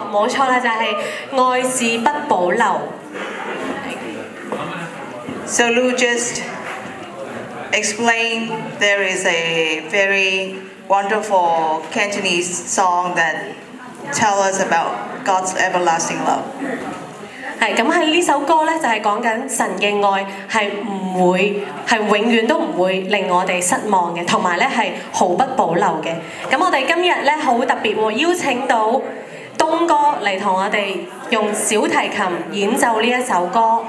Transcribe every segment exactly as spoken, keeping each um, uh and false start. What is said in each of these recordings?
冇錯啦，就係、是、愛是不保留。 So Lou just explained there is a very wonderful Cantonese song that tells us about God's everlasting love. 係咁喺呢首歌咧，就係講緊神嘅愛係唔會係永遠都唔會令我哋失望嘅，同埋咧係毫不保留嘅。咁我哋今日咧好特別喎，邀請到東哥嚟同我哋用小提琴演奏呢一首歌。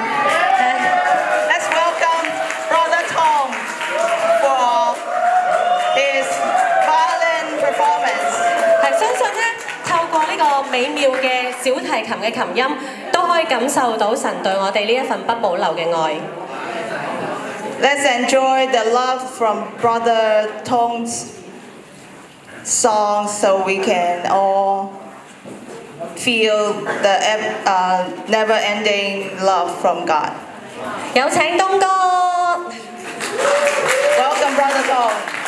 Let's welcome Brother Tom for his violin performance. 係相信咧，透過呢個美妙嘅小提琴嘅琴音，都可以感受到神對我哋呢一份不保留嘅愛。 Let's enjoy the love from Brother Tom's song so we can all feel the uh, never-ending love from God. 有請東哥。 Welcome, Brother Tom.